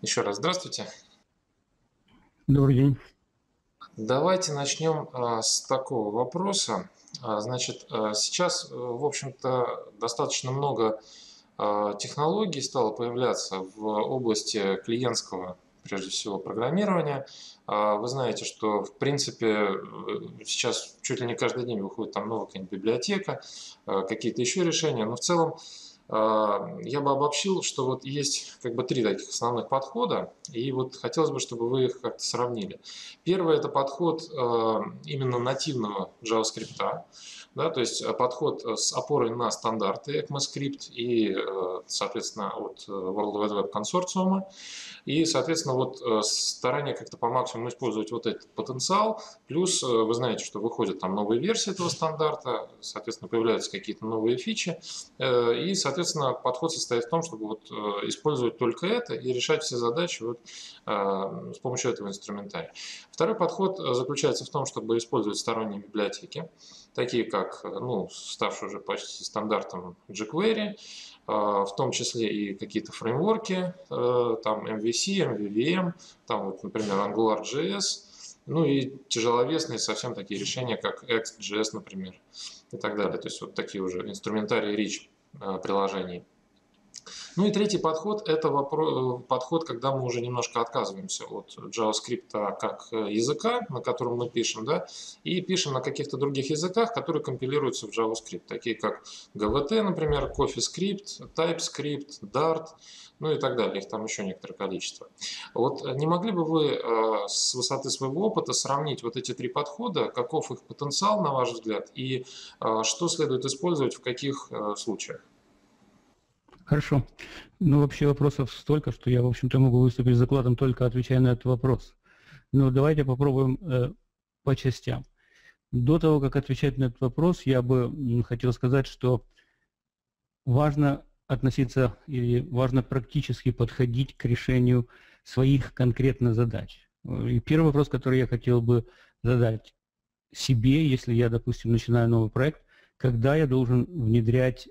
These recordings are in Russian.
Еще раз здравствуйте. Добрый день. Давайте начнем с такого вопроса. Значит, сейчас, в общем-то, достаточно много технологий стало появляться в области клиентского, прежде всего, программирования. Вы знаете, что, в принципе, сейчас чуть ли не каждый день выходит там новая какая-нибудь библиотека, какие-то еще решения, но в целом я бы обобщил, что вот есть как бы три таких основных подхода, и вот хотелось бы, чтобы вы их как-то сравнили. Первый – это подход именно нативного JavaScript, да, то есть подход с опорой на стандарты ECMAScript и, соответственно, от World Wide Web консорциума. И, соответственно, вот старание как-то по максимуму использовать вот этот потенциал. Плюс вы знаете, что выходят там новые версии этого стандарта, соответственно, появляются какие-то новые фичи. И, соответственно, подход состоит в том, чтобы вот использовать только это и решать все задачи вот с помощью этого инструментария. Второй подход заключается в том, чтобы использовать сторонние библиотеки, такие как, ну, ставшие уже почти стандартом jQuery, в том числе и какие-то фреймворки, там MVC, MVVM, там вот, например, AngularJS, ну и тяжеловесные совсем такие решения, как X.js, например, и так далее. То есть вот такие уже инструментарии rich приложений. Ну и третий подход – это подход, когда мы уже немножко отказываемся от JavaScript как языка, на котором мы пишем, да, и пишем на каких-то других языках, которые компилируются в JavaScript, такие как GWT, например, CoffeeScript, TypeScript, Dart, ну и так далее. Их там еще некоторое количество. Вот не могли бы вы с высоты своего опыта сравнить вот эти три подхода, каков их потенциал, на ваш взгляд, и что следует использовать в каких случаях? Хорошо. Ну, вообще вопросов столько, что я, в общем-то, могу выступить с закладом, только отвечая на этот вопрос. Но давайте попробуем по частям. До того, как отвечать на этот вопрос, я бы хотел сказать, что важно относиться или важно практически подходить к решению своих конкретно задач. И первый вопрос, который я хотел бы задать себе, если я, допустим, начинаю новый проект, когда я должен внедрять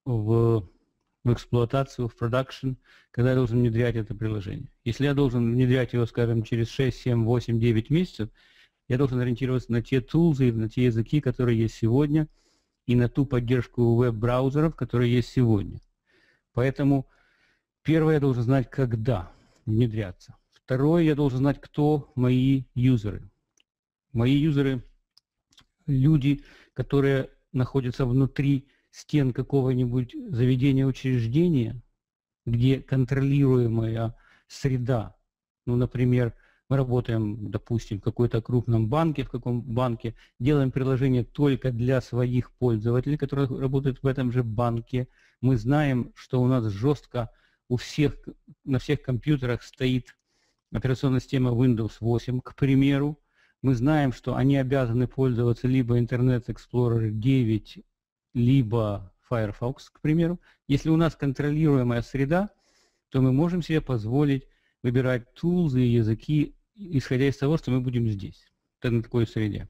в эксплуатацию, в продакшн, когда я должен внедрять это приложение. Если я должен внедрять его, скажем, через 6, 7, 8, 9 месяцев, я должен ориентироваться на те тулзы, на те языки, которые есть сегодня, и на ту поддержку веб-браузеров, которые есть сегодня. Поэтому первое, я должен знать, когда внедряться. Второе, я должен знать, кто мои юзеры. Мои юзеры – люди, которые находятся внутри стен какого-нибудь заведения, учреждения, где контролируемая среда, ну, например, мы работаем, допустим, в какой-то крупном банке, в каком банке, делаем приложение только для своих пользователей, которые работают в этом же банке. Мы знаем, что у нас жестко у всех, на всех компьютерах стоит операционная система Windows 8, к примеру. Мы знаем, что они обязаны пользоваться либо Internet Explorer 9, либо Firefox, к примеру. Если у нас контролируемая среда, то мы можем себе позволить выбирать тулзы и языки, исходя из того, что мы будем здесь, на такой среде.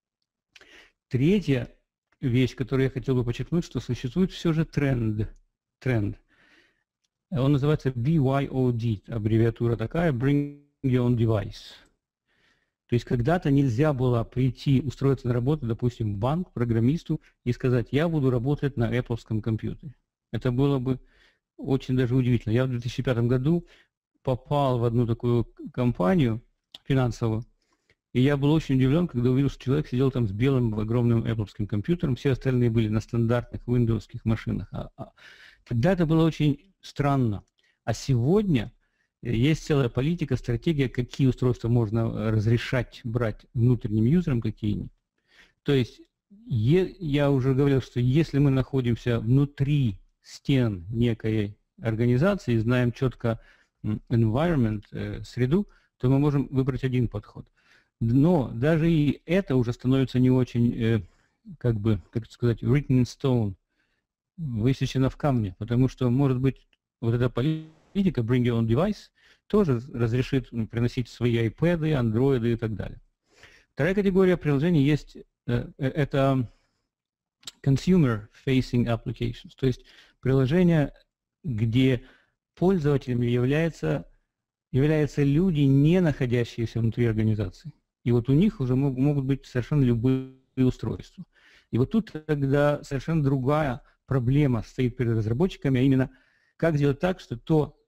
Третья вещь, которую я хотел бы подчеркнуть, что существует все же тренд. Он называется BYOD, аббревиатура такая, Bring Your Own Device. То есть когда-то нельзя было прийти, устроиться на работу, допустим, в банк, программисту, и сказать, я буду работать на Apple компьютере. Это было бы очень даже удивительно. Я в 2005 году попал в одну такую компанию финансовую, и я был очень удивлен, когда увидел, что человек сидел там с белым огромным Apple компьютером, все остальные были на стандартных виндовских машинах. Тогда это было очень странно. А сегодня есть целая политика, стратегия, какие устройства можно разрешать брать внутренним юзерам, какие нет. То есть я уже говорил, что если мы находимся внутри стен некой организации, знаем четко environment, среду, то мы можем выбрать один подход. Но даже и это уже становится не очень, как бы, как сказать, written in stone, высечено в камне, потому что, может быть, вот эта политика bring your own device тоже разрешит приносить свои iPad, Android и так далее. Вторая категория приложений есть, это consumer-facing applications, то есть приложения, где пользователем является являются люди, не находящиеся внутри организации. И вот у них уже могут быть совершенно любые устройства. И вот тут тогда совершенно другая проблема стоит перед разработчиками, а именно как сделать так, что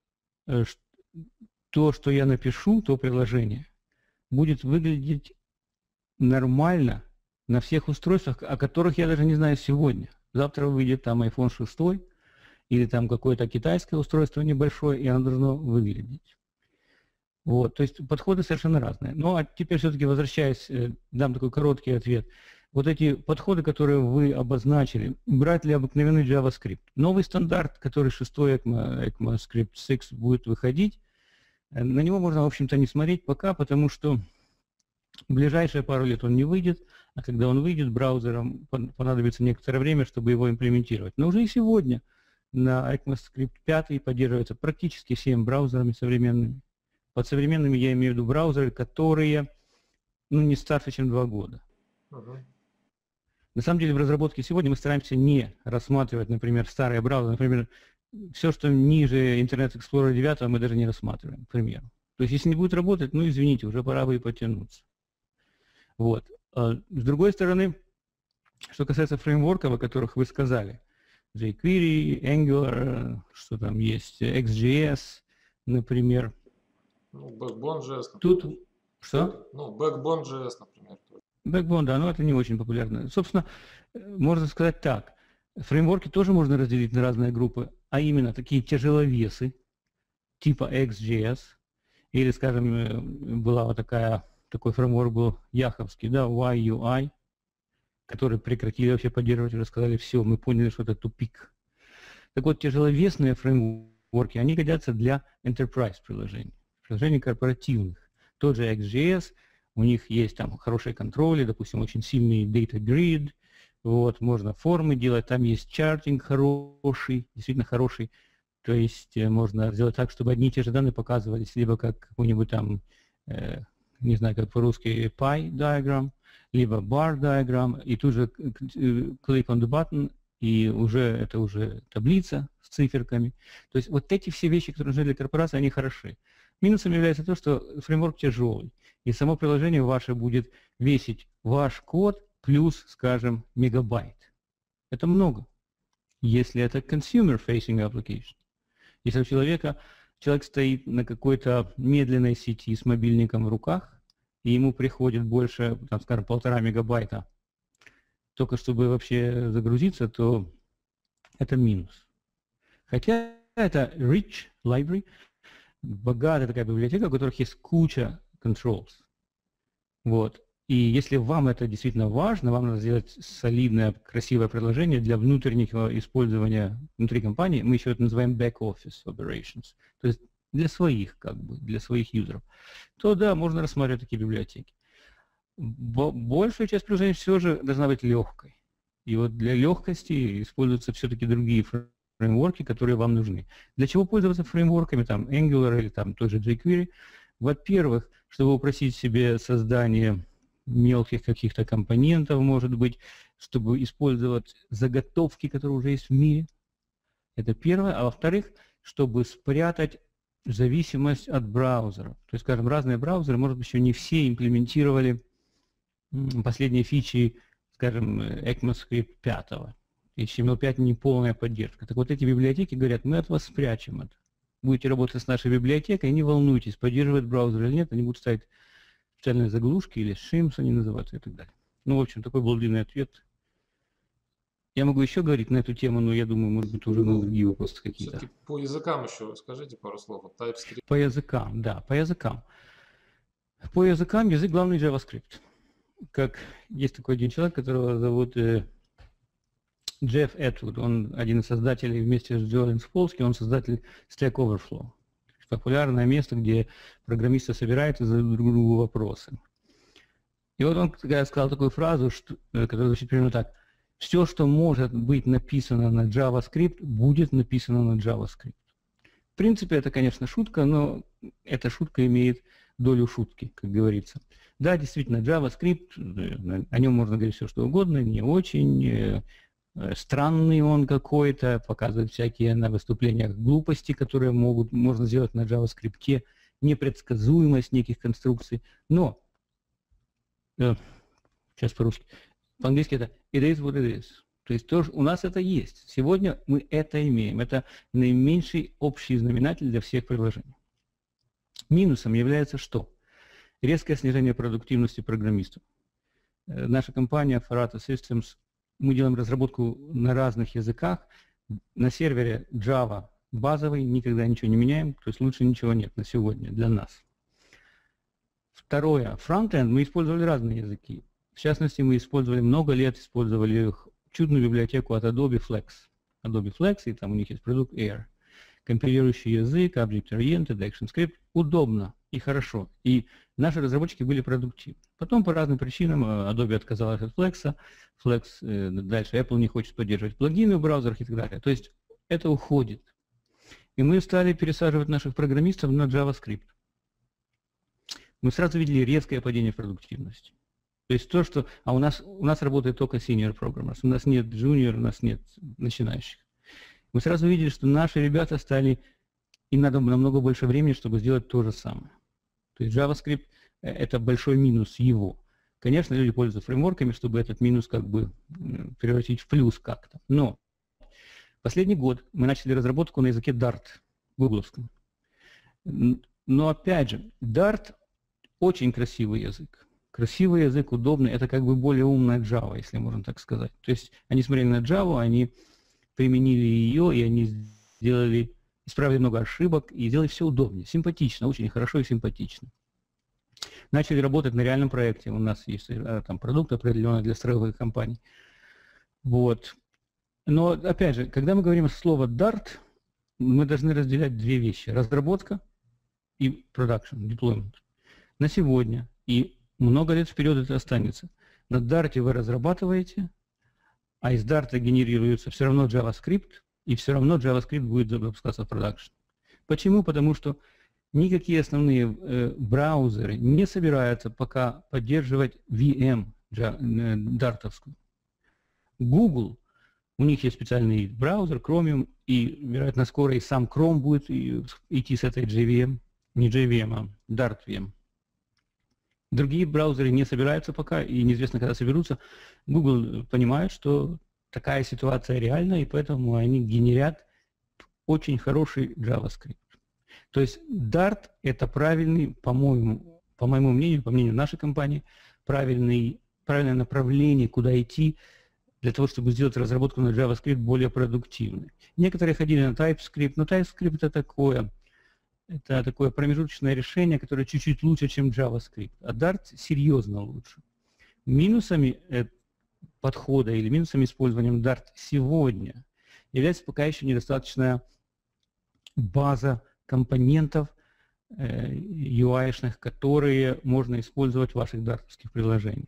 то, что я напишу, то приложение, будет выглядеть нормально на всех устройствах, о которых я даже не знаю сегодня. Завтра выйдет там iPhone 6 или там какое-то китайское устройство небольшое, и оно должно выглядеть. Вот, то есть подходы совершенно разные. Ну а теперь все-таки возвращаясь, дам такой короткий ответ. Вот эти подходы, которые вы обозначили, брать ли обыкновенный JavaScript? Новый стандарт, который 6 ECMAScript 6 будет выходить, на него можно, в общем-то, не смотреть пока, потому что в ближайшие пару лет он не выйдет, а когда он выйдет, браузерам понадобится некоторое время, чтобы его имплементировать. Но уже и сегодня на ECMAScript 5 поддерживается практически всеми браузерами современными. Под современными я имею в виду браузеры, которые не старше, чем 2 года. На самом деле в разработке сегодня мы стараемся не рассматривать, например, старые браузеры. Например, все, что ниже Internet Explorer 9, мы даже не рассматриваем, к примеру. То есть если не будет работать, ну извините, уже пора бы и потянуться. Вот. С другой стороны, что касается фреймворков, о которых вы сказали, jQuery, Angular, что там есть, XJS, например. Ну, Backbone.js, например. Тут что? Ну, Backbone.js, например. Backbone, да, но это не очень популярно. Собственно, можно сказать так. Фреймворки тоже можно разделить на разные группы, а именно такие тяжеловесы, типа XJS, или, скажем, была вот такой фреймворк был яховский, да, YUI, который прекратили вообще поддерживать, уже сказали, все, мы поняли, что это тупик. Так вот, тяжеловесные фреймворки, они годятся для enterprise приложений корпоративных. Тот же XJS, у них есть там хорошие контроли, допустим, очень сильный data grid, вот, можно формы делать, там есть чартинг хороший, действительно хороший, то есть можно сделать так, чтобы одни и те же данные показывались, либо как какой-нибудь там, не знаю, как по-русски, pie diagram, либо bar diagram, и тут же click on the button, и это уже таблица с циферками. То есть вот эти все вещи, которые нужны для корпорации, они хороши. Минусом является то, что фреймворк тяжелый, и само приложение ваше будет весить ваш код плюс, скажем, мегабайт. Это много, если это consumer-facing application. Если у человек стоит на какой-то медленной сети с мобильником в руках, и ему приходит больше, там, скажем, 1,5 мегабайта, только чтобы вообще загрузиться, то это минус. Хотя это rich library, богатая такая библиотека, у которых есть куча controls. Вот. И если вам это действительно важно, вам надо сделать солидное, красивое приложение для внутреннего использования внутри компании, мы еще это называем back-office operations, то есть для своих, для своих юзеров, то да, можно рассматривать такие библиотеки. Большая часть приложений все же должна быть легкой. И вот для легкости используются все-таки другие фреймворки, которые вам нужны. Для чего пользоваться фреймворками, там, Angular или там той же jQuery? Во-первых, чтобы упростить себе создание мелких каких-то компонентов, может быть, чтобы использовать заготовки, которые уже есть в мире. Это первое. А во-вторых, чтобы спрятать зависимость от браузеров. То есть, скажем, разные браузеры, может быть, еще не все имплементировали последние фичи, скажем, ECMAScript 5. HTML5 не полная поддержка. Так вот эти библиотеки говорят, мы от вас спрячем это. Будете работать с нашей библиотекой, не волнуйтесь, поддерживает браузер или нет, они будут ставить специальные заглушки или shims они называются и так далее. Ну, в общем, такой был длинный ответ. Я могу еще говорить на эту тему, но я думаю, может быть, уже на другие вопросы какие-то. Все-таки по языкам еще скажите пару слов. TypeScript. По языкам, да, по языкам. По языкам язык главный JavaScript. Как есть такой один человек, которого зовут Джефф Этвуд, он один из создателей вместе с Джоэлем Сполски, он создатель Stack Overflow. Популярное место, где программисты собираются и задают друг другу вопросы. И вот он сказал такую фразу, которая звучит примерно так. Все, что может быть написано на JavaScript, будет написано на JavaScript. В принципе, это, конечно, шутка, но эта шутка имеет долю шутки, как говорится. Да, действительно, JavaScript, о нем можно говорить все, что угодно, не очень... Странный он какой-то, показывает всякие на выступлениях глупости, которые можно сделать на JavaScript, непредсказуемость неких конструкций. Но, сейчас по-русски, по-английски это it is what it is. То есть тоже у нас это есть. Сегодня мы это имеем. Это наименьший общий знаменатель для всех приложений. Минусом является что? Резкое снижение продуктивности программистов. Наша компания Farata Systems, мы делаем разработку на разных языках. На сервере Java базовый, никогда ничего не меняем, то есть лучше ничего нет на сегодня для нас. Второе. Фронтенд мы использовали разные языки. В частности, мы использовали много лет, использовали их чудную библиотеку от Adobe Flex. Adobe Flex, и там у них есть продукт Air. Компилирующий язык, Object-Oriented, ActionScript. Удобно и хорошо. И наши разработчики были продуктивны. Потом по разным причинам Adobe отказалась от Flex. Flex, дальше Apple не хочет поддерживать плагины в браузерах и так далее. То есть это уходит. И мы стали пересаживать наших программистов на JavaScript. Мы сразу видели резкое падение продуктивности. То есть то, что... А у нас работает только senior programmers. У нас нет junior, у нас нет начинающих. Мы сразу видели, что наши ребята стали... Им надо намного больше времени, чтобы сделать то же самое. То есть JavaScript – это большой минус его. Конечно, люди пользуются фреймворками, чтобы этот минус как бы превратить в плюс как-то. Но последний год мы начали разработку на языке Dart, гугловском. Но опять же, Dart – очень красивый язык. Красивый язык, удобный, это как бы более умная Java, если можно так сказать. То есть они смотрели на Java, они применили ее, и они сделали, исправили много ошибок, и сделали все удобнее, симпатично, очень хорошо и симпатично. Начали работать на реальном проекте, у нас есть там продукт определенный для строевых компаний. Вот. Но, опять же, когда мы говорим слово Dart, мы должны разделять две вещи. Разработка и production, deployment. На сегодня и много лет вперед это останется. На Dart вы разрабатываете, а из Dart генерируется все равно JavaScript, и все равно JavaScript будет запускаться в продакшн. Почему? Потому что никакие основные браузеры не собираются пока поддерживать VM дартовскую. Google, у них есть специальный браузер Chromium, и, вероятно, скоро и сам Chrome будет идти с этой JVM, не JVM, а Dart VM. Другие браузеры не собираются пока, и неизвестно, когда соберутся. Google понимает, что такая ситуация реальна, и поэтому они генерят очень хороший JavaScript. То есть Dart – это правильный, по моему мнению, по мнению нашей компании, правильное направление, куда идти для того, чтобы сделать разработку на JavaScript более продуктивной. Некоторые ходили на TypeScript, но TypeScript это такое промежуточное решение, которое чуть-чуть лучше, чем JavaScript. А Dart серьезно лучше. Минусами подхода или минусами использования Dart сегодня является пока еще недостаточная база компонентов UI-шных, которые можно использовать в ваших дартовских приложениях.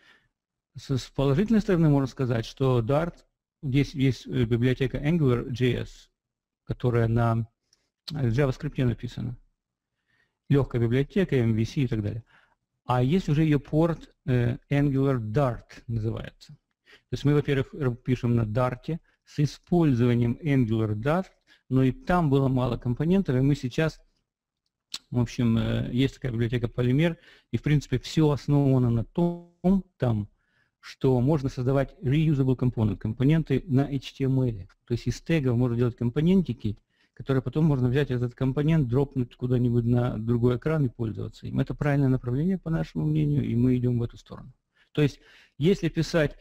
С положительной стороны можно сказать, что Dart, здесь есть библиотека AngularJS, которая на JavaScript написана. Легкая библиотека, MVC и так далее. А есть уже ее порт Angular Dart называется. То есть мы, во-первых, пишем на Dart с использованием Angular Dart, но и там было мало компонентов, и мы сейчас, в общем, есть такая библиотека Polymer, и в принципе все основано на том, что можно создавать reusable component, компоненты на HTML. То есть из тегов можно делать компонентики, которые потом можно взять этот компонент, дропнуть куда-нибудь на другой экран и пользоваться им. Это правильное направление, по нашему мнению, и мы идем в эту сторону. То есть если писать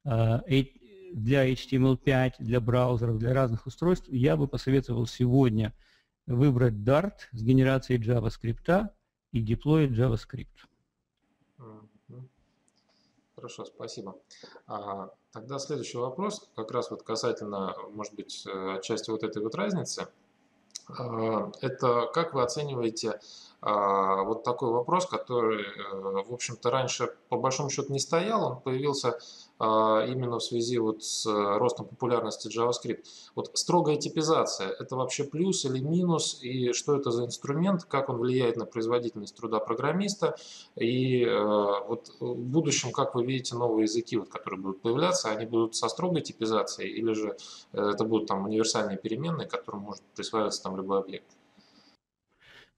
для HTML5, для браузеров, для разных устройств, я бы посоветовал сегодня выбрать Dart с генерацией JavaScript и деплоить JavaScript. Хорошо, спасибо. Тогда следующий вопрос, как раз вот касательно, может быть, отчасти вот этой вот разницы. Это как вы оцениваете вот такой вопрос, который, в общем-то, раньше по большому счету не стоял, он появился именно в связи вот с ростом популярности JavaScript. Вот строгая типизация – это вообще плюс или минус, и что это за инструмент, как он влияет на производительность труда программиста, и вот в будущем, как вы видите, новые языки, вот, которые будут появляться, они будут со строгой типизацией, или же это будут там универсальные переменные, к которым может присваиваться там любой объект?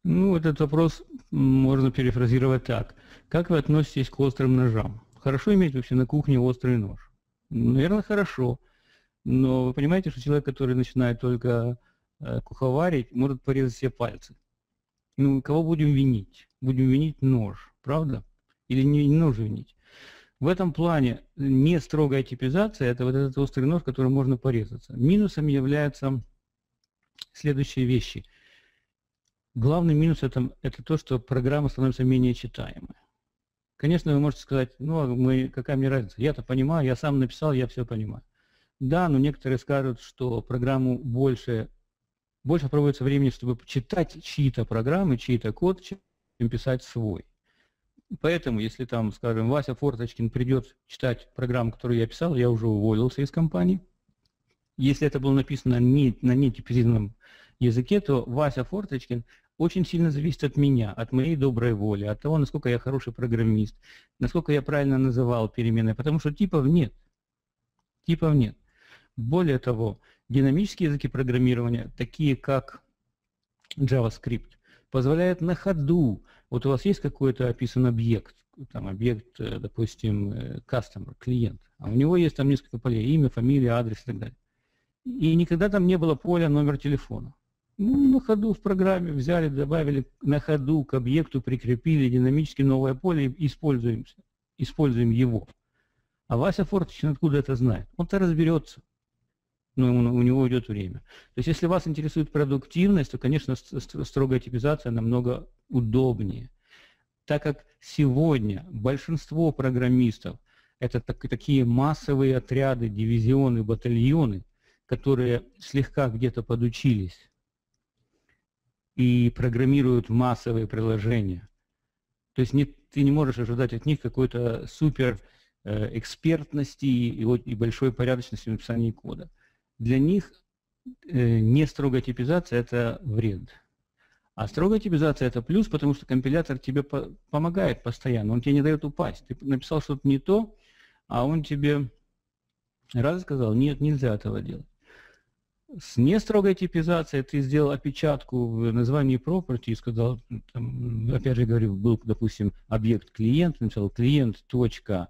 Ну, этот вопрос можно перефразировать так. Как вы относитесь к острым ножам? Хорошо иметь вообще на кухне острый нож? Наверное, хорошо. Но вы понимаете, что человек, который начинает только куховарить, может порезать себе пальцы. Ну, кого будем винить? Будем винить нож, правда? Или не нож винить? В этом плане не строгая типизация – это вот этот острый нож, которым можно порезаться. Минусом являются следующие вещи. Главный минус это то, что программа становится менее читаемой. Конечно, вы можете сказать, ну, какая мне разница, я-то понимаю, я сам написал, я все понимаю. Да, но некоторые скажут, что программу больше проводится времени, чтобы читать чьи-то программы, чьи-то код, чем писать свой. Поэтому, если там, скажем, Вася Форточкин придет читать программу, которую я писал, я уже уволился из компании. Если это было написано на нетипизированном языке, то Вася Форточкин очень сильно зависит от меня, от моей доброй воли, от того, насколько я хороший программист, насколько я правильно называл переменные, потому что типов нет. Типов нет. Более того, динамические языки программирования, такие как JavaScript, позволяют на ходу, вот у вас есть какой-то описан объект, там объект, допустим, customer, клиент, а у него есть там несколько полей, имя, фамилия, адрес и так далее. И никогда там не было поля номер телефона. Ну, на ходу в программе взяли, добавили на ходу к объекту, прикрепили динамически новое поле и используем его. А Вася Форточкин откуда это знает? Он-то разберется, но у него уйдет время. То есть, если вас интересует продуктивность, то, конечно, строгая типизация намного удобнее. Так как сегодня большинство программистов это такие массовые отряды, дивизионы, батальоны, которые слегка где-то подучились и программируют массовые приложения. То есть ты не можешь ожидать от них какой-то супер экспертности и большой порядочности в написании кода. Для них не строгая типизация – это вред. А строгая типизация – это плюс, потому что компилятор тебе помогает постоянно, он тебе не дает упасть. Ты написал что-то не то, а он тебе раз сказал, нет, нельзя этого делать. С нестрогой типизацией ты сделал опечатку в названии property и сказал, там, опять же говорю, был, допустим, объект клиент, написал клиент.address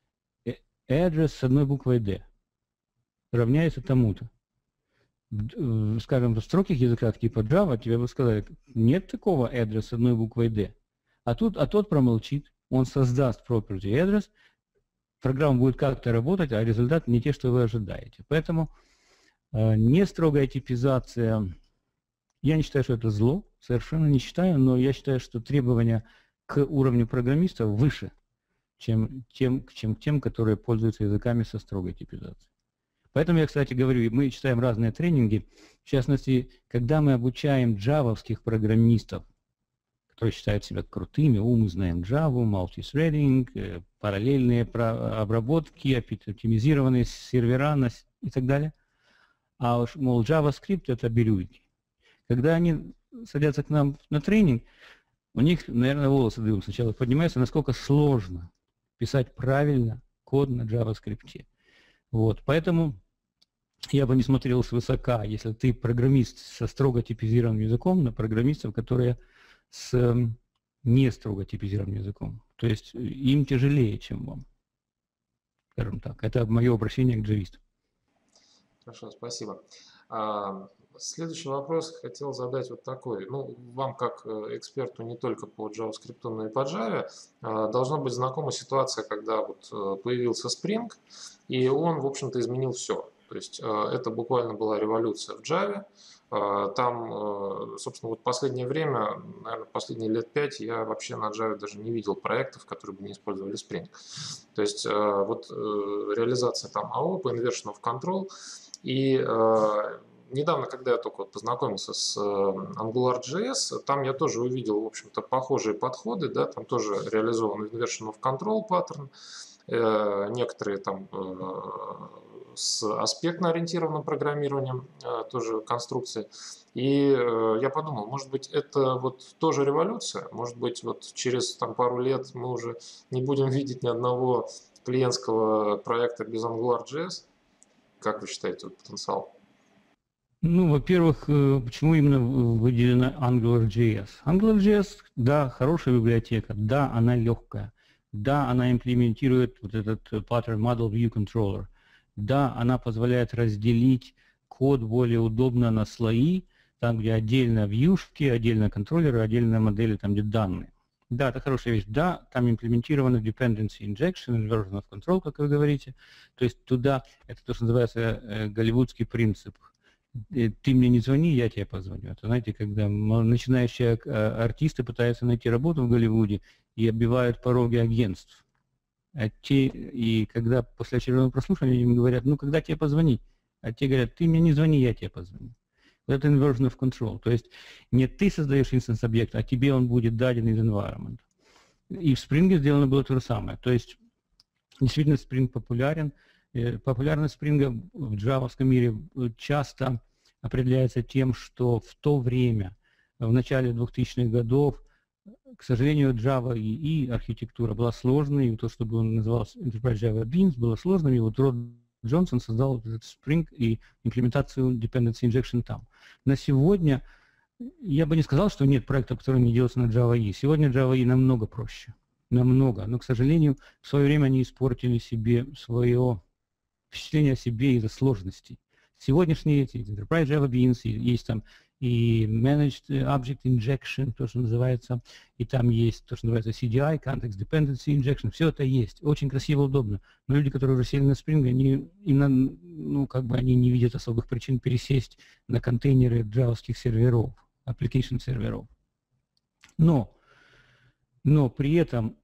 с одной буквой D равняется тому-то. Скажем, в строгих языках типа Java тебе бы сказали, нет такого address с одной буквой D. А тот промолчит, он создаст property address, программа будет как-то работать, а результат не те, что вы ожидаете. Поэтому не строгая типизация, я не считаю, что это зло, совершенно не считаю, но я считаю, что требования к уровню программистов выше, чем тем, которые пользуются языками со строгой типизацией. Поэтому я, кстати, говорю, мы читаем разные тренинги, в частности, когда мы обучаем джавовских программистов, которые считают себя крутыми, мы знаем Java, multithreading, параллельные обработки, оптимизированные сервера и так далее. А уж, мол, JavaScript это бирюльки. Когда они садятся к нам на тренинг, у них, наверное, волосы дыбом сначала поднимаются, насколько сложно писать правильно код на JavaScript. Вот, поэтому я бы не смотрел свысока, если ты программист со строго типизированным языком, на программистов, которые с не строго типизированным языком. То есть им тяжелее, чем вам. Скажем так. Это мое обращение к джавистам. Хорошо, спасибо. Следующий вопрос хотел задать вот такой. Ну, вам как эксперту не только по JavaScript, но и по Java должна быть знакома ситуация, когда вот появился Spring, и он, в общем-то, изменил все. То есть это буквально была революция в Java. Там, собственно, вот последнее время, наверное, последние лет 5 я вообще на Java даже не видел проектов, которые бы не использовали Spring. То есть вот реализация там AOP, Inversion of Control. И недавно, когда я только вот познакомился с AngularJS, там я тоже увидел, в общем-то, похожие подходы, да, там тоже реализован Inversion of Control паттерн, некоторые там с аспектно-ориентированным программированием тоже конструкции. И я подумал, может быть, это вот тоже революция, может быть, вот через там, пару лет мы уже не будем видеть ни одного клиентского проекта без AngularJS. Как вы считаете, вот потенциал? Ну, во-первых, почему именно выделена AngularJS? AngularJS, да, хорошая библиотека, да, она легкая, да, она имплементирует вот этот Pattern Model View Controller, да, она позволяет разделить код более удобно на слои, там, где отдельно вьюшки, отдельно контроллеры, отдельно модели, там, где данные. Да, это хорошая вещь. Да, там имплементировано Dependency Injection, Inversion of Control, как вы говорите. То есть туда, это то, что называется голливудский принцип. Ты мне не звони, я тебе позвоню. Это, знаете, когда начинающие артисты пытаются найти работу в Голливуде и оббивают пороги агентств. И когда после очередного прослушивания им говорят, ну, когда тебе позвонить? А те говорят, ты мне не звони, я тебе позвоню. Вот это inversion of control. То есть не ты создаешь инстанс-объект, а тебе он будет даден из environment. И в Spring сделано было то же самое. То есть действительно Spring популярен. Популярность Spring в джавовском мире часто определяется тем, что в то время, в начале 2000-х годов, к сожалению, Java и архитектура была сложной, и то, что он назывался Enterprise Java Beans, было сложным, и вот Род Джонсон создал этот Spring и имплементацию Dependency Injection там. На сегодня я бы не сказал, что нет проектов, которые не делаются на Java EE. Сегодня Java EE намного проще. Намного. Но, к сожалению, в свое время они испортили себе свое впечатление о себе из-за сложностей. Сегодняшние эти Enterprise Java Beans, есть там и Managed Object Injection, то, что называется, и там есть то, что называется CDI, Context Dependency Injection, все это есть. Очень красиво, удобно. Но люди, которые уже сели на Spring, они, ну, как бы они не видят особых причин пересесть на контейнеры джавовских серверов, application серверов. Но при этом,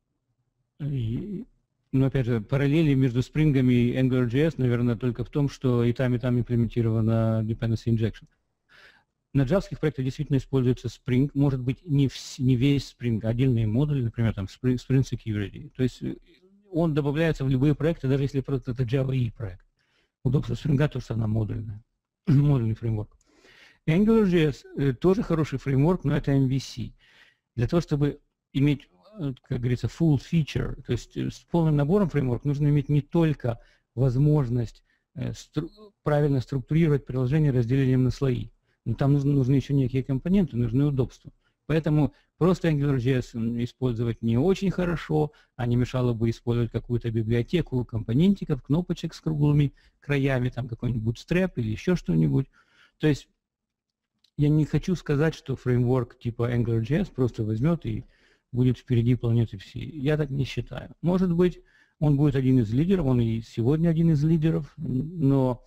но опять же, параллели между Spring и AngularJS, наверное, только в том, что и там имплементирована Dependency Injection. На джавских проектах действительно используется Spring, может быть, не весь Spring, а отдельные модули, например, там Spring Security. То есть он добавляется в любые проекты, даже если просто это Java EE проект. Удобство Spring то, что она модульная, модульный фреймворк. AngularJS тоже хороший фреймворк, но это MVC. Для того, чтобы иметь, как говорится, full feature, то есть с полным набором фреймворк, нужно иметь не только возможность правильно структурировать приложение разделением на слои, но там нужны еще некие компоненты, нужны удобства. Поэтому просто AngularJS использовать не очень хорошо, а не мешало бы использовать какую-то библиотеку компонентиков, кнопочек с круглыми краями, там какой-нибудь Bootstrap или еще что-нибудь. То есть я не хочу сказать, что фреймворк типа AngularJS просто возьмет и будет впереди планеты всей. Я так не считаю. Может быть, он будет один из лидеров, он и сегодня один из лидеров, но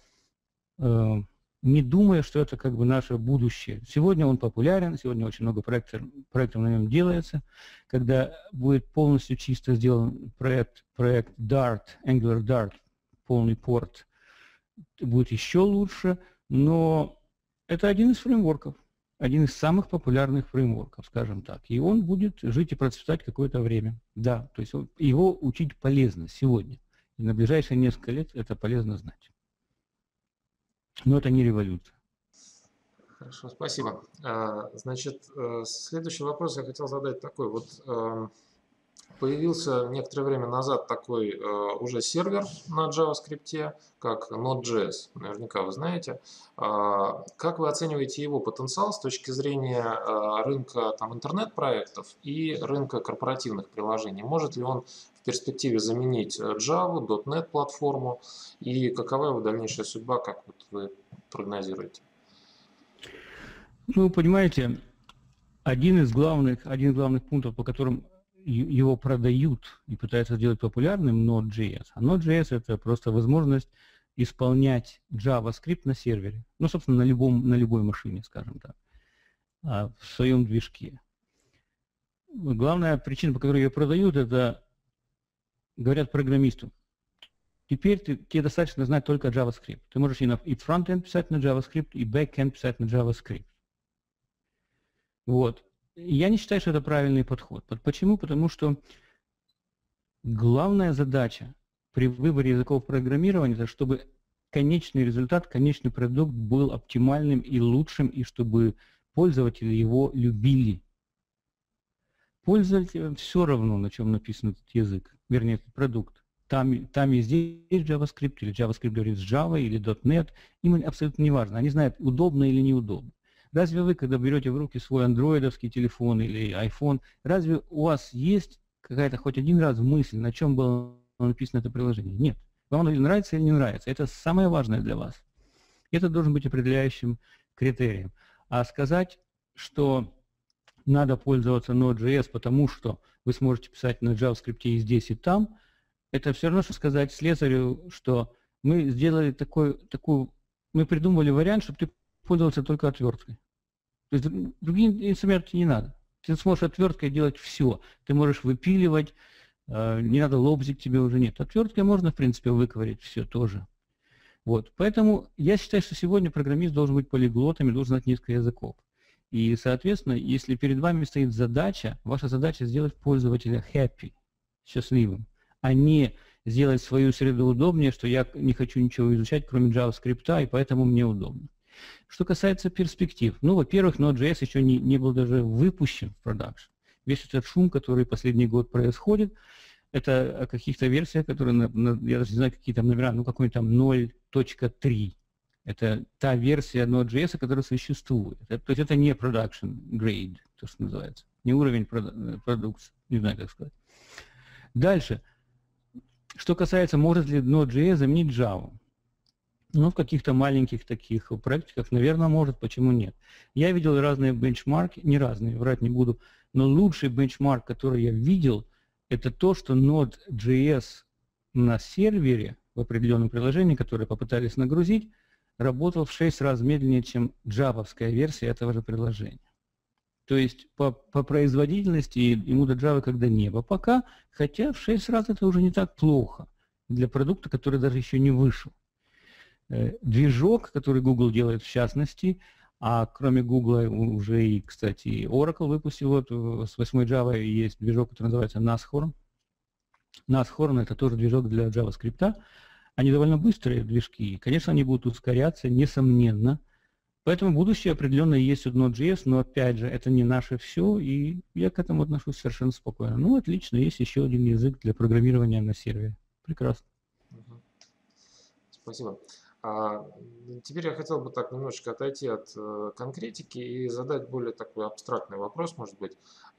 не думая, что это как бы наше будущее. Сегодня он популярен, сегодня очень много проектов на нем делается. Когда будет полностью чисто сделан проект Dart, Angular Dart, полный порт, будет еще лучше, но это один из фреймворков, один из самых популярных фреймворков, скажем так. И он будет жить и процветать какое-то время. Да, то есть его учить полезно сегодня. И на ближайшие несколько лет это полезно знать. Но это не революция. Хорошо, спасибо. Значит, следующий вопрос я хотел задать такой. Вот появился некоторое время назад такой уже сервер на JavaScript, как Node.js, наверняка вы знаете. Как вы оцениваете его потенциал с точки зрения рынка там, интернет-проектов и рынка корпоративных приложений? Может ли он в перспективе заменить Java, .NET платформу? И какова его дальнейшая судьба, как вот вы прогнозируете? Ну, понимаете, один из главных пунктов, по которым его продают и пытаются сделать популярным, Node.js. А Node.js — это просто возможность исполнять JavaScript на сервере. Ну, собственно, на любой машине, скажем так, в своем движке. Главная причина, по которой ее продают, это говорят программисту: теперь тебе достаточно знать только JavaScript. Ты можешь и фронтенд писать на JavaScript, и бэкенд писать на JavaScript. Вот. Я не считаю, что это правильный подход. Почему? Потому что главная задача при выборе языков программирования — это чтобы конечный результат, конечный продукт был оптимальным и лучшим, и чтобы пользователи его любили. Пользователям все равно, на чем написан этот язык, вернее, этот продукт. там и здесь JavaScript, или JavaScript говорит с Java, или .NET, им абсолютно не важно. Они знают, удобно или неудобно. Разве вы, когда берете в руки свой андроидовский телефон или iPhone, разве у вас есть какая-то хоть один раз мысль, на чем было написано это приложение? Нет. Вам оно нравится или не нравится. Это самое важное для вас. Это должен быть определяющим критерием. А сказать, что надо пользоваться Node.js, потому что вы сможете писать на JavaScript и здесь, и там, это все равно, что сказать слесарю, что мы сделали мы придумали вариант, чтобы ты пользовался только отверткой. То есть другие инструменты не надо. Ты сможешь отверткой делать все. Ты можешь выпиливать, не надо лобзик, тебе уже нет. Отверткой можно, в принципе, выковырять все тоже. Вот. Поэтому я считаю, что сегодня программист должен быть полиглотом и должен знать несколько языков. И, соответственно, если перед вами стоит задача, ваша задача сделать пользователя happy, счастливым, а не сделать свою среду удобнее, что я не хочу ничего изучать, кроме JavaScript, и поэтому мне удобно. Что касается перспектив, ну, во-первых, Node.js еще не был даже выпущен в продакшн. Весь этот шум, который последний год происходит, это о каких-то версиях, которые, я даже не знаю, какие там номера, ну, какой-нибудь там 0.3. Это та версия Node.js, которая существует. То есть это не production grade, то, что называется. Не уровень продукции, не знаю, как сказать. Дальше. Что касается, может ли Node.js заменить Java? Ну, в каких-то маленьких таких практиках, наверное, может, почему нет. Я видел разные бенчмарки, не разные, врать не буду, но лучший бенчмарк, который я видел, это то, что Node.js на сервере в определенном приложении, которое попытались нагрузить, работал в 6 раз медленнее, чем джавовская версия этого же приложения. То есть по производительности ему до Java когда небо пока, хотя в 6 раз это уже не так плохо для продукта, который даже еще не вышел. Движок, который Google делает в частности, а кроме Google уже и, кстати, Oracle выпустил вот с 8 Java есть движок, который называется Nashorn. Nashorn это тоже движок для JavaScript. Они довольно быстрые движки, конечно, они будут ускоряться, несомненно. Поэтому будущее определенно есть у Node.js, но опять же, это не наше все, и я к этому отношусь совершенно спокойно. Ну, отлично, есть еще один язык для программирования на сервере. Прекрасно. Спасибо. Теперь я хотел бы так немножечко отойти от конкретики и задать более такой абстрактный вопрос, может быть,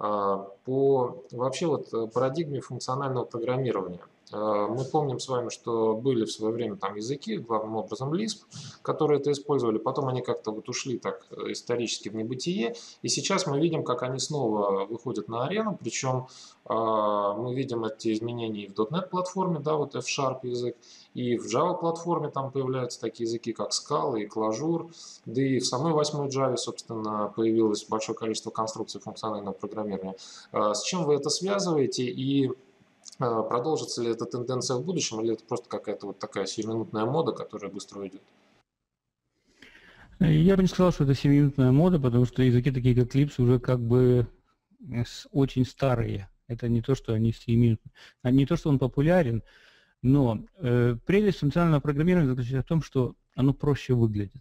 по вообще вот парадигме функционального программирования. Мы помним с вами, что были в свое время там языки, главным образом Lisp, которые это использовали, потом они как-то вот ушли так исторически в небытие, и сейчас мы видим, как они снова выходят на арену, причем мы видим эти изменения и в .NET платформе, да, вот F-Sharp язык, и в Java платформе там появляются такие языки, как Scala и Clojure, да и в самой 8 Java, собственно, появилось большое количество конструкций функционального программирования. С чем вы это связываете и продолжится ли эта тенденция в будущем, или это просто какая-то вот такая сиюминутная мода, которая быстро уйдет? Я бы не сказал, что это сиюминутная мода, потому что языки такие, как Lisp, уже как бы очень старые. Это не то, что они сиюминутные. Не то, что он популярен, но прелесть функционального программирования заключается в том, что оно проще выглядит.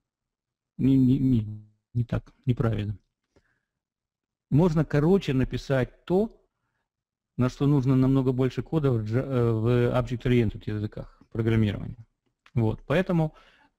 Не так, неправильно. Можно короче написать то, на что нужно намного больше кода в Object-Oriented языках программирования. Вот. Поэтому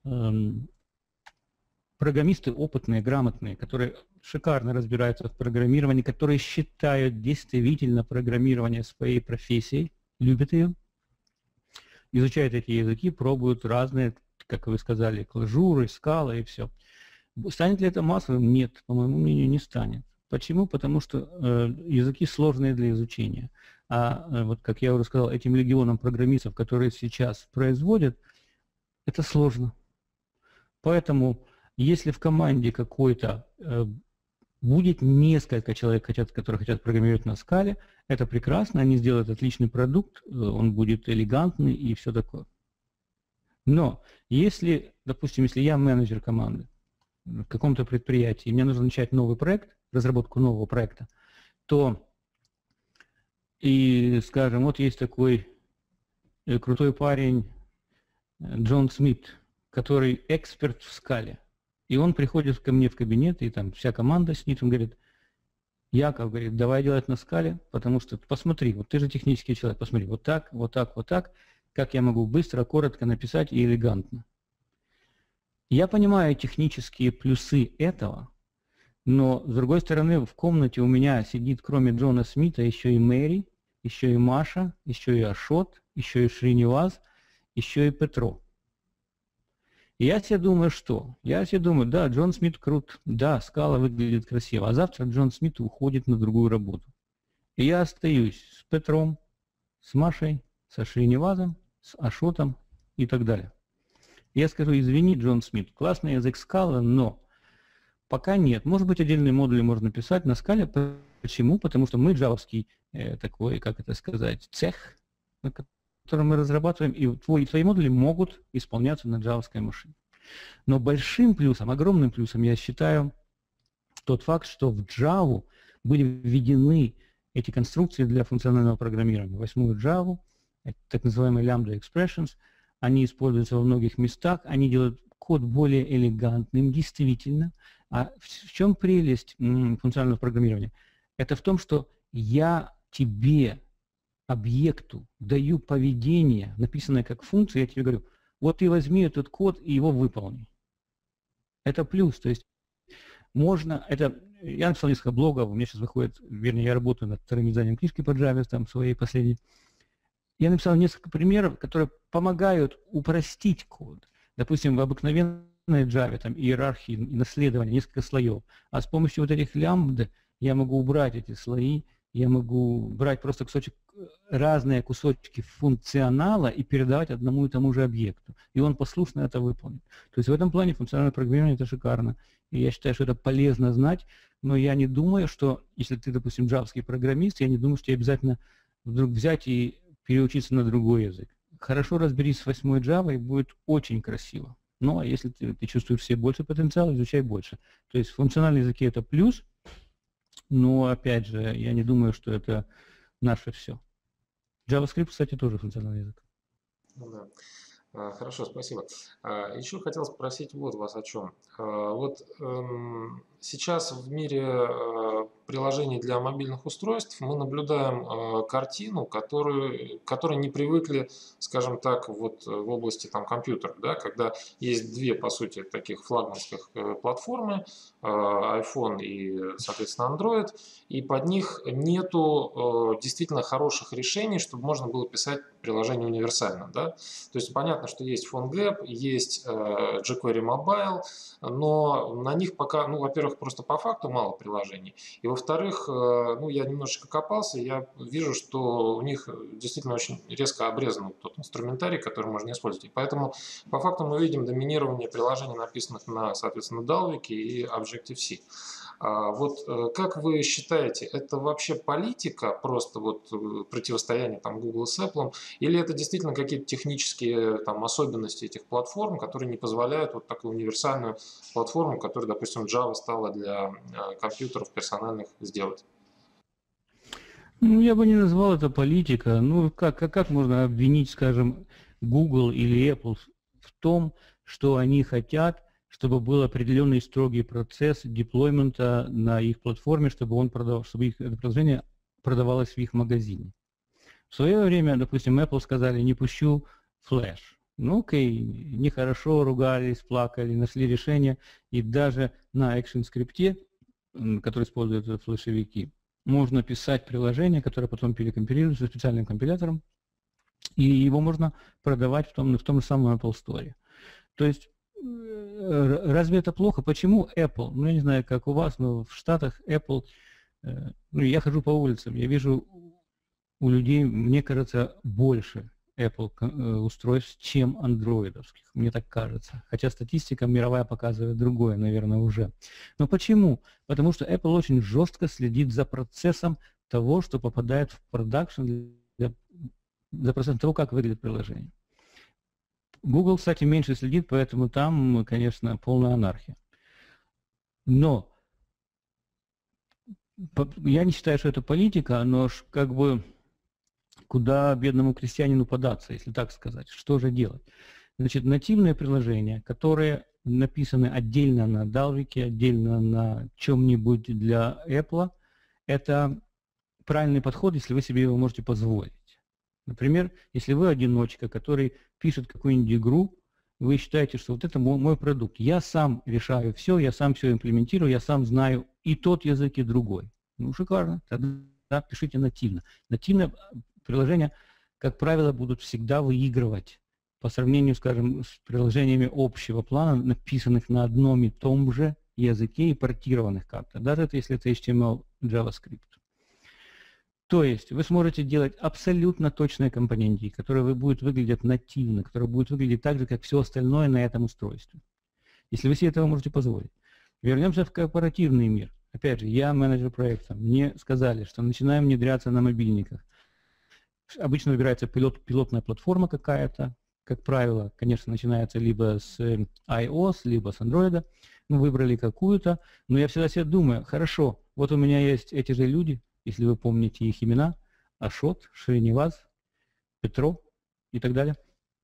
программисты опытные, грамотные, которые шикарно разбираются в программировании, которые считают действительно программирование своей профессией, любят ее, изучают эти языки, пробуют разные, как вы сказали, Clojure, Scala и все. Станет ли это массовым? Нет, по моему мнению, не станет. Почему? Потому что языки сложные для изучения. А вот, как я уже сказал, этим легионам программистов, которые сейчас производят, это сложно. Поэтому, если в команде какой-то будет несколько человек, которые хотят программировать на скале, это прекрасно, они сделают отличный продукт, он будет элегантный и все такое. Но если, допустим, если я менеджер команды в каком-то предприятии, и мне нужно начать новый проект, разработку нового проекта, то, и, скажем, вот есть такой крутой парень Джон Смит, который эксперт в скале. И он приходит ко мне в кабинет, и там вся команда сидит, он говорит, Яков говорит, давай делать на скале, потому что посмотри, вот ты же технический человек, посмотри, вот так, вот так, вот так, как я могу быстро, коротко написать и элегантно. Я понимаю технические плюсы этого, но, с другой стороны, в комнате у меня сидит, кроме Джона Смита, еще и Мэри, еще и Маша, еще и Ашот, еще и Шринивас, еще и Петро. И я себе думаю, что? Я себе думаю, да, Джон Смит крут, да, скала выглядит красиво, а завтра Джон Смит уходит на другую работу. И я остаюсь с Петром, с Машей, со Шринивазом, с Ашотом и так далее. Я скажу, извини, Джон Смит, классный язык скала, но пока нет. Может быть, отдельные модули можно писать на скале. Почему? Потому что мы джавовский такой, как это сказать, цех, на котором мы разрабатываем, и твои модули могут исполняться на джавовской машине. Но большим плюсом, огромным плюсом я считаю тот факт, что в Java были введены эти конструкции для функционального программирования. 8-ю Java, так называемые Lambda Expressions, они используются во многих местах, они делают код более элегантным, действительно. А в чем прелесть функционального программирования? Это в том, что я тебе, объекту, даю поведение, написанное как функция, я тебе говорю, вот ты возьми этот код и его выполни. Это плюс, то есть можно, это, я написал несколько блогов, у меня сейчас выходит, вернее, я работаю над вторым изданием книжки по Java, там своей последней. Я написал несколько примеров, которые помогают упростить код. Допустим, в обыкновенной Java, там иерархии, наследования, несколько слоев. А с помощью вот этих лямбд я могу убрать эти слои, я могу брать просто разные кусочки функционала и передавать одному и тому же объекту. И он послушно это выполнит. То есть в этом плане функциональное программирование это шикарно. И я считаю, что это полезно знать, но я не думаю, что, если ты, допустим, джавский программист, я не думаю, что тебе обязательно вдруг взять и переучиться на другой язык. Хорошо разберись с 8-й Java, и будет очень красиво. Ну, а если ты чувствуешь в себе больше потенциала, изучай больше. То есть функциональные языки это плюс, но, опять же, я не думаю, что это наше все. JavaScript, кстати, тоже функциональный язык. Ну, да. Хорошо, спасибо. Еще хотел спросить вот вас о чем. Вот сейчас в мире приложений для мобильных устройств мы наблюдаем картину, которой не привыкли, скажем так, вот в области там компьютеров, да, когда есть две, по сути, таких флагманских платформы, iPhone и, соответственно, Android, и под них нету действительно хороших решений, чтобы можно было писать приложение универсально, да. То есть понятно, что есть PhoneGap, есть jQuery Mobile, но на них пока, ну, во-первых, просто по факту мало приложений, и во-вторых, ну, я немножечко копался, я вижу, что у них действительно очень резко обрезан тот инструментарий, который можно использовать. И поэтому по факту мы видим доминирование приложений, написанных на, соответственно, Dalvik и Objective-C. Вот как вы считаете, это вообще политика, просто вот противостояние там Google с Apple, или это действительно какие-то технические там особенности этих платформ, которые не позволяют вот такую универсальную платформу, которую, допустим, Java стала для компьютеров персональных, сделать? Ну, я бы не назвал это политика. Ну, как можно обвинить, скажем, Google или Apple в том, что они хотят, чтобы был определенный строгий процесс деплоймента на их платформе, чтобы их это приложение продавалось в их магазине. В свое время, допустим, Apple сказали, не пущу Flash. Ну окей, нехорошо, ругались, плакали, нашли решение. И даже на ActionScript, который используют флешевики, можно писать приложение, которое потом перекомпилируется специальным компилятором, и его можно продавать в том же самом Apple Store. То есть, разве это плохо? Почему Apple? Ну, я не знаю, как у вас, но в Штатах Apple, ну, я хожу по улицам, я вижу у людей, мне кажется, больше Apple устройств, чем андроидовских, мне так кажется. Хотя статистика мировая показывает другое, наверное, уже. Но почему? Потому что Apple очень жестко следит за процессом того, что попадает в продакшн, за процессом того, как выглядит приложение. Google, кстати, меньше следит, поэтому там, конечно, полная анархия. Но я не считаю, что это политика, но как бы куда бедному крестьянину податься, если так сказать. Что же делать? Значит, нативные приложения, которые написаны отдельно на Dalvik, отдельно на чем-нибудь для Apple, это правильный подход, если вы себе его можете позволить. Например, если вы одиночка, который пишет какую-нибудь игру, вы считаете, что вот это мой продукт. Я сам решаю все, я сам все имплементирую, я сам знаю и тот язык, и другой. Ну, шикарно. Тогда пишите нативно. Нативное приложения, как правило, будут всегда выигрывать по сравнению, скажем, с приложениями общего плана, написанных на одном и том же языке и портированных как-то, даже если это HTML, JavaScript. То есть вы сможете делать абсолютно точные компоненты, которые будут выглядеть нативно, которые будут выглядеть так же, как все остальное на этом устройстве. Если вы себе этого можете позволить. Вернемся в корпоративный мир. Опять же, я менеджер проекта. Мне сказали, что начинаем внедряться на мобильниках. Обычно выбирается пилотная платформа какая-то. Как правило, конечно, начинается либо с iOS, либо с Android. Мы выбрали какую-то. Но я всегда себе думаю, хорошо, вот у меня есть эти же люди, если вы помните их имена, Ашот, Шринивас, Петро и так далее.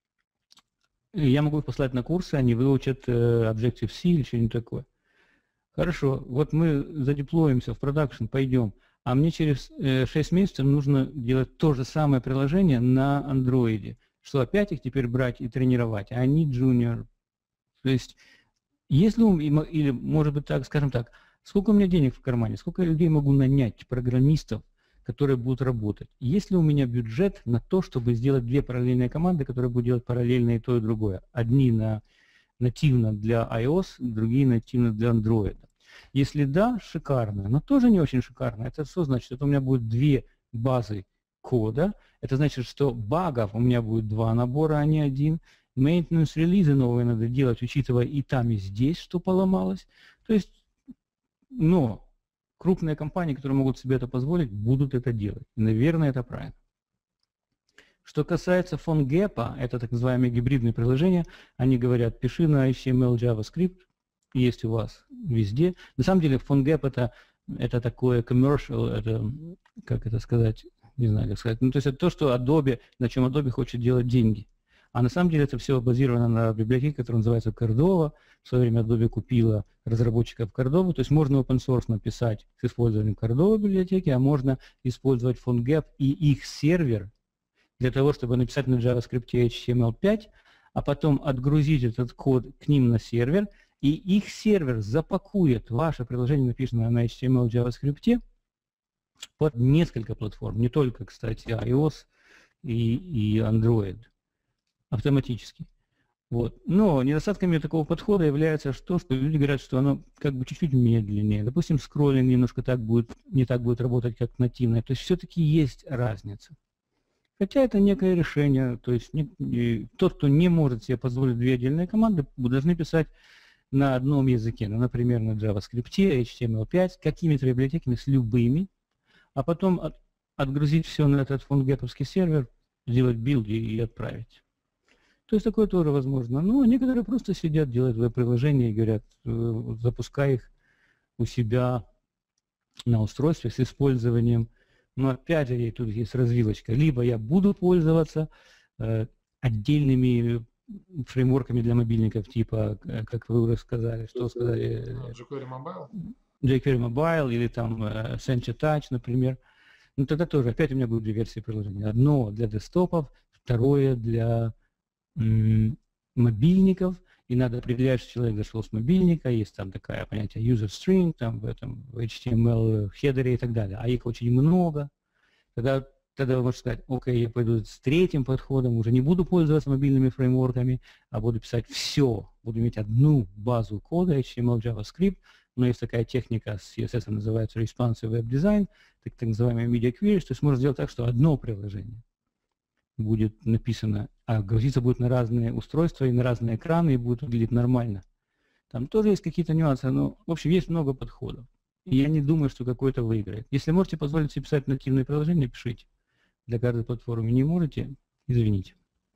И я могу их послать на курсы, они выучат Objective-C или что-нибудь такое. Хорошо, вот мы задеплоимся в продакшн, пойдем, а мне через 6 месяцев нужно делать то же самое приложение на Android, что опять их теперь брать и тренировать, а они junior. То есть, если, или может быть так, скажем так, сколько у меня денег в кармане, сколько людей могу нанять, программистов, которые будут работать. Есть ли у меня бюджет на то, чтобы сделать две параллельные команды, которые будут делать параллельно и то, и другое? Одни нативно для iOS, другие нативно для Android. Если да, шикарно, но тоже не очень шикарно. Это что значит? Это у меня будет две базы кода. Это значит, что багов у меня будет два набора, а не один. Maintenance релизы новые надо делать, учитывая и там, и здесь, что поломалось. То есть, но крупные компании, которые могут себе это позволить, будут это делать. И, наверное, это правильно. Что касается PhoneGap, это так называемые гибридные приложения, они говорят, пиши на HTML, JavaScript, есть у вас везде. На самом деле PhoneGap это такое commercial, это, как это сказать, не знаю, как сказать. Ну, то есть это то, что Adobe, на чем Adobe хочет делать деньги. А на самом деле это все базировано на библиотеке, которая называется Cordova. В свое время Adobe купила разработчиков Cordova. То есть можно open source написать с использованием Cordova библиотеки, а можно использовать PhoneGap и их сервер для того, чтобы написать на JavaScript HTML5, а потом отгрузить этот код к ним на сервер, и их сервер запакует ваше приложение, написанное на HTML JavaScript, под несколько платформ, не только, кстати, iOS и Android, автоматически. Вот. Но недостатками такого подхода является то, что люди говорят, что оно как бы чуть-чуть медленнее. Допустим, скроллинг немножко не так будет работать, как нативное. То есть все-таки есть разница. Хотя это некое решение. То есть тот, кто не может себе позволить две отдельные команды, должны писать на одном языке. Ну, например, на JavaScript, HTML5, какими-то библиотеками, с любыми. А потом отгрузить все на этот PhoneGap-овский сервер, сделать билд и отправить. То есть такое тоже возможно. Но некоторые просто сидят, делают веб-приложения и говорят, запускай их у себя на устройстве с использованием. Но опять же, тут есть развилочка. Либо я буду пользоваться отдельными фреймворками для мобильников, типа, как вы уже сказали, что сказали? jQuery Mobile? jQuery Mobile или там Sencha Touch, например. Ну тогда тоже, опять у меня будут две версии приложения. Одно для десктопов, второе для мобильников, и надо определять, что человек зашел с мобильника, есть там такое понятие user string, там в этом в HTML хедере и так далее, а их очень много. Тогда вы можете сказать, окей, я пойду с третьим подходом, уже не буду пользоваться мобильными фреймворками, а буду писать все, буду иметь одну базу кода HTML, JavaScript, но есть такая техника с CSS, называется Responsive Web Design, так называемая Media Queries, то есть можно сделать так, что одно приложение будет написано, а грузиться будет на разные устройства и на разные экраны, и будет выглядеть нормально. Там тоже есть какие-то нюансы, но, в общем, есть много подходов. И я не думаю, что какой-то выиграет. Если можете позволить себе писать нативные приложения, пишите. Для каждой платформы не можете, извините.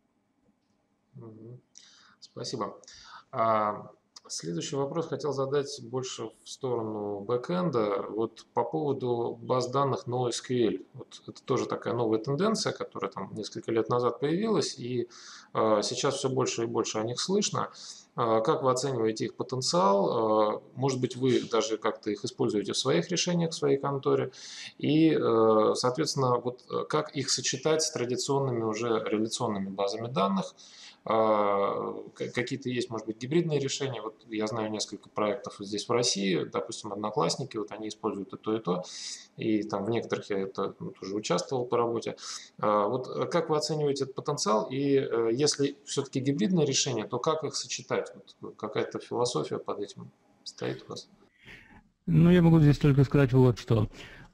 Спасибо. Следующий вопрос хотел задать больше в сторону бэкэнда. Вот по поводу баз данных NoSQL. Вот это тоже такая новая тенденция, которая там несколько лет назад появилась, и сейчас все больше и больше о них слышно. Как вы оцениваете их потенциал? Может быть, вы даже как-то их используете в своих решениях, в своей конторе? И, соответственно, вот как их сочетать с традиционными уже реляционными базами данных? Какие-то есть, может быть, гибридные решения. Вот я знаю несколько проектов здесь в России, допустим, Одноклассники, вот они используют и то, и там в некоторых я это тоже участвовал по работе. Вот как вы оцениваете этот потенциал? И если все-таки гибридное решение, то как их сочетать? Вот какая-то философия под этим стоит у вас? Ну, я могу здесь только сказать вот что.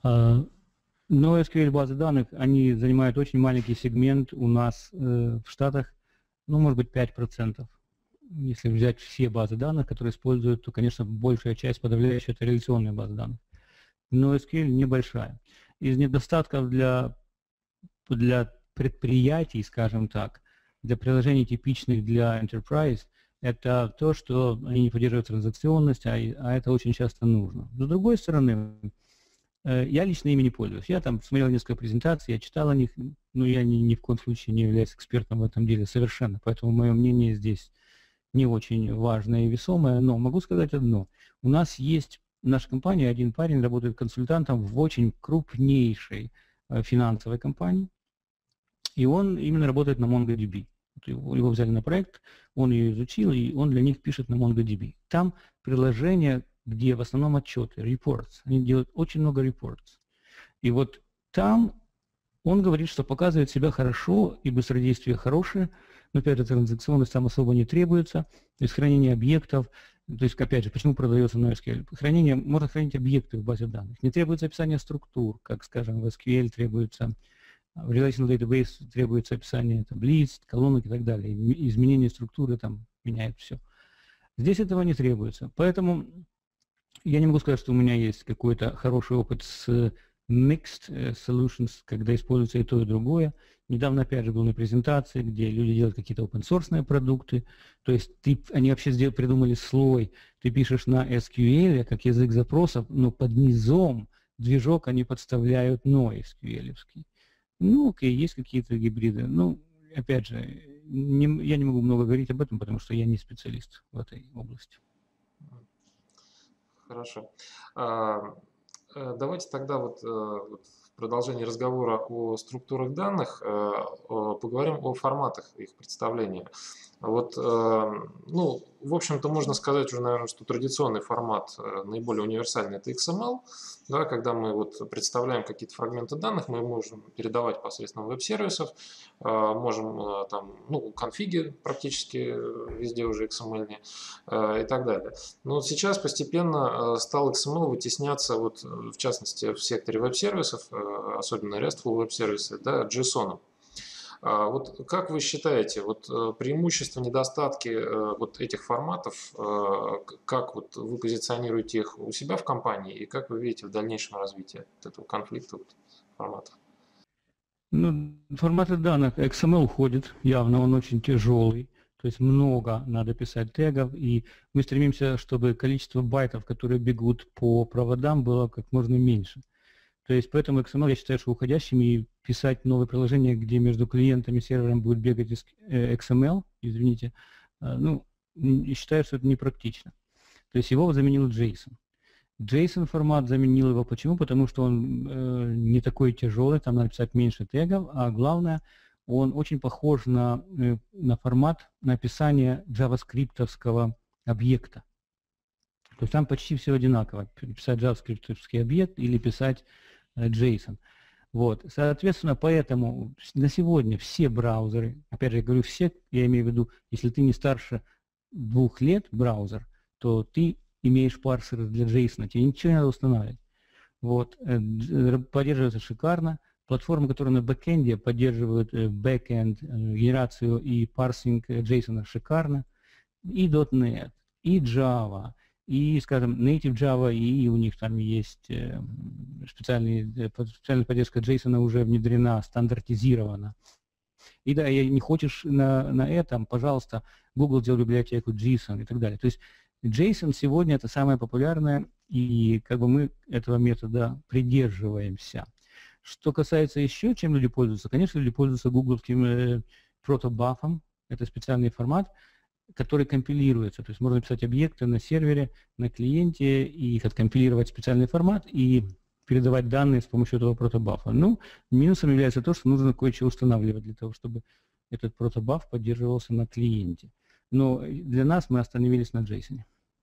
NoSQL базы данных, они занимают очень маленький сегмент у нас в Штатах, ну, может быть, 5%. Если взять все базы данных, которые используют, то, конечно, большая часть, подавляющая, это реляционные базы данных. Но SQL небольшая. Из недостатков для предприятий, скажем так, для приложений типичных для Enterprise, это то, что они не поддерживают транзакционность, а это очень часто нужно. С другой стороны, я лично ими не пользуюсь. Я там смотрел несколько презентаций, я читал о них, но я ни в коем случае не являюсь экспертом в этом деле совершенно, поэтому мое мнение здесь не очень важное и весомое, но могу сказать одно. У нас есть в нашей компании один парень работает консультантом в очень крупнейшей финансовой компании, и он именно работает на MongoDB. Его взяли на проект, он ее изучил, и он для них пишет на MongoDB. Там приложение, где в основном отчеты, reports. Они делают очень много reports. И вот там он говорит, что показывает себя хорошо, и быстродействие хорошее, но опять же транзакционность там особо не требуется, то есть хранение объектов, то есть опять же, почему продается NoSQL? Хранение, можно хранить объекты в базе данных. Не требуется описание структур, как, скажем, в SQL требуется, в Relational Database требуется описание таблиц, колонок и так далее. Изменение структуры там меняет все. Здесь этого не требуется. Поэтому я не могу сказать, что у меня есть какой-то хороший опыт с mixed solutions, когда используется и то, и другое. Недавно, опять же, был на презентации, где люди делают какие-то open-source продукты. То есть они вообще придумали слой. Ты пишешь на SQL, как язык запросов, но под низом движок они подставляют NoSQL-овский. Ну, окей, есть какие-то гибриды. Ну, опять же, я не могу много говорить об этом, потому что я не специалист в этой области. Хорошо. Давайте тогда вот в продолжении разговора о структурах данных поговорим о форматах их представления. Вот, ну, в общем-то, можно сказать уже, наверное, что традиционный формат, наиболее универсальный, это XML. Да, когда мы вот представляем какие-то фрагменты данных, мы можем передавать посредством веб-сервисов, можем там, ну, конфиги практически везде уже XML и так далее. Но вот сейчас постепенно стал XML вытесняться, вот, в частности, в секторе веб-сервисов, особенно RESTful веб-сервисы, да, JSON. Вот как вы считаете, вот преимущества, недостатки вот этих форматов, как вот вы позиционируете их у себя в компании и как вы видите в дальнейшем развитии этого конфликта вот форматов? Ну, форматы данных XML уходит, явно он очень тяжелый, то есть много надо писать тегов, и мы стремимся, чтобы количество байтов, которые бегут по проводам, было как можно меньше. То есть поэтому XML я считаю, что уходящим, и писать новое приложение, где между клиентом и сервером будет бегать XML, извините, ну, считаю, что это непрактично. То есть его заменил JSON. JSON формат заменил его. Почему? Потому что он не такой тяжелый, там надо писать меньше тегов, а главное, он очень похож на формат написания джаваскриптовского объекта. То есть там почти все одинаково. Писать JavaScript объект или писать JSON. Вот. Соответственно, поэтому на сегодня все браузеры, опять же, я говорю все, я имею в виду, если ты не старше 2 лет браузер, то ты имеешь парсер для JSON, тебе ничего не надо устанавливать. Вот. Поддерживается шикарно. Платформы, которые на бэкэнде поддерживают бэкэнд, генерацию и парсинг JSON шикарно. И .NET, и Java, и, скажем, Native Java, и у них там есть специальная поддержка JSON уже внедрена, стандартизирована. И да, не хочешь на этом, пожалуйста, Google сделал библиотеку JSON и так далее. То есть JSON сегодня это самое популярное, и как бы мы этого метода придерживаемся. Что касается еще, чем люди пользуются, конечно, люди пользуются гугловским протобафом, это специальный формат. который компилируется. То есть можно писать объекты на сервере, на клиенте, и их откомпилировать в специальный формат и передавать данные с помощью этого протобафа. Ну, минусом является то, что нужно кое-что устанавливать для того, чтобы этот протобаф поддерживался на клиенте. Но для нас мы остановились на JSON.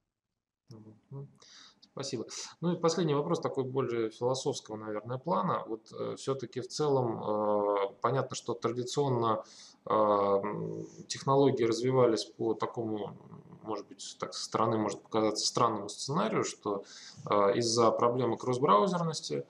Спасибо. Ну и последний вопрос, такой более философского, наверное, плана. Вот все-таки в целом понятно, что традиционно технологии развивались по такому, может быть, так со стороны может показаться странному сценарию, что из-за проблемы кросс-браузерности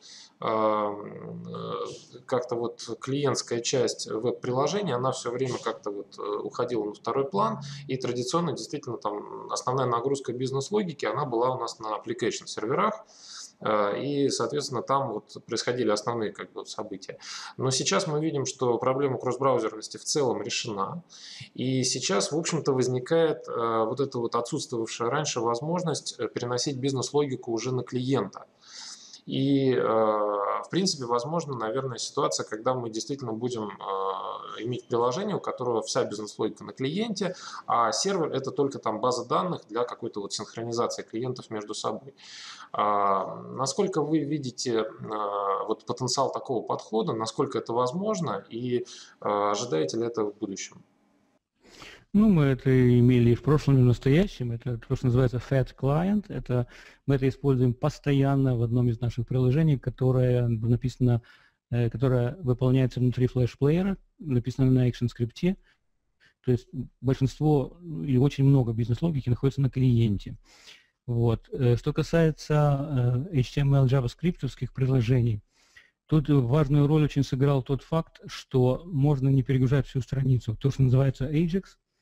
как-то вот клиентская часть веб-приложения, она все время как-то вот уходила на второй план, и традиционно действительно там основная нагрузка бизнес-логики, она была у нас на application серверах, и, соответственно, там вот происходили основные как бы события. Но сейчас мы видим, что проблема кросс-браузерности в целом решена, и сейчас, в общем-то, возникает вот эта вот отсутствовавшая раньше возможность переносить бизнес-логику уже на клиента. И, в принципе, возможно, наверное, ситуация, когда мы действительно будем иметь приложение, у которого вся бизнес-логика на клиенте, а сервер – это только там база данных для какой-то вот синхронизации клиентов между собой. Насколько вы видите вот потенциал такого подхода, насколько это возможно, и ожидаете ли это в будущем? Ну, мы это имели и в прошлом, и в настоящем. Это то, что называется Fat Client. Мы это используем постоянно в одном из наших приложений, которое написано, которое выполняется внутри флеш-плеера, написано на ActionScript. То есть большинство и очень много бизнес-логики находится на клиенте. Вот. Что касается HTML, JavaScript приложений, тут важную роль очень сыграл тот факт, что можно не перегружать всю страницу. То, что называется Ajax,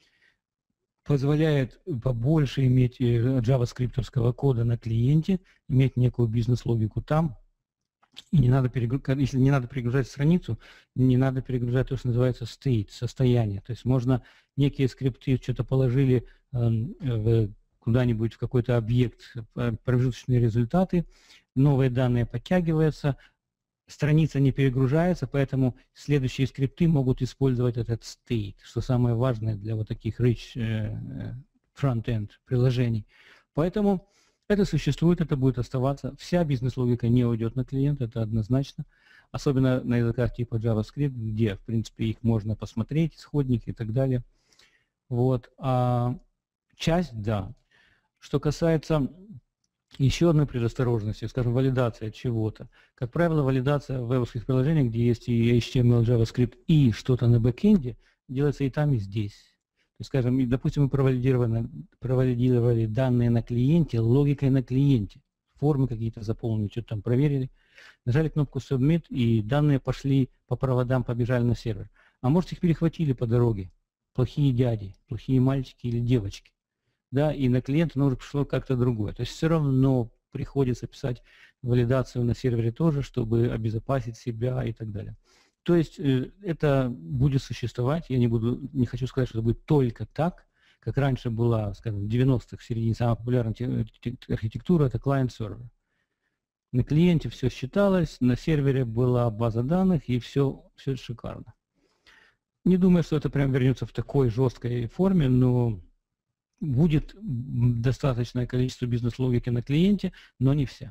позволяет побольше иметь JavaScript кода на клиенте, иметь некую бизнес-логику там. И не надо если не надо перегружать страницу, не надо перегружать то, что называется state, состояние. То есть можно некие скрипты что-то положили куда-нибудь в какой-то объект, промежуточные результаты, новые данные подтягиваются, страница не перегружается, поэтому следующие скрипты могут использовать этот state, что самое важное для вот таких rich front-end приложений. Поэтому это существует, это будет оставаться. Вся бизнес-логика не уйдет на клиент, это однозначно. Особенно на языках типа JavaScript, где, в принципе, их можно посмотреть, исходники и так далее. Вот. А часть, да. Что касается еще одной предосторожности, скажем, валидация чего-то. Как правило, валидация в вебовских приложениях, где есть и HTML, JavaScript, и что-то на бэкэнде, делается и там, и здесь. То есть, скажем, допустим, мы провалидировали данные на клиенте логикой на клиенте. Формы какие-то заполнили, что-то там проверили. Нажали кнопку Submit, и данные пошли по проводам, побежали на сервер. А может, их перехватили по дороге. Плохие дяди, плохие мальчики или девочки. Да, и на клиента оно уже пришло как-то другое. То есть все равно приходится писать валидацию на сервере тоже, чтобы обезопасить себя и так далее. То есть это будет существовать. Я не хочу сказать, что это будет только так, как раньше была, скажем, в 90-х, в середине самая популярная архитектура – это клиент-сервер. На клиенте все считалось, на сервере была база данных, и все шикарно. Не думаю, что это прям вернется в такой жесткой форме, но будет достаточное количество бизнес-логики на клиенте, но не вся.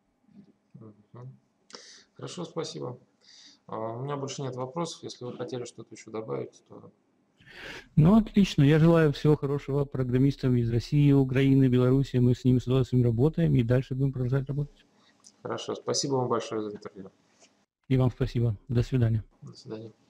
Хорошо, спасибо. У меня больше нет вопросов. Если вы хотели что-то еще добавить, то... Ну, отлично. Я желаю всего хорошего программистам из России, Украины, Беларуси. Мы с ними с удовольствием работаем и дальше будем продолжать работать. Хорошо. Спасибо вам большое за интервью. И вам спасибо. До свидания. До свидания.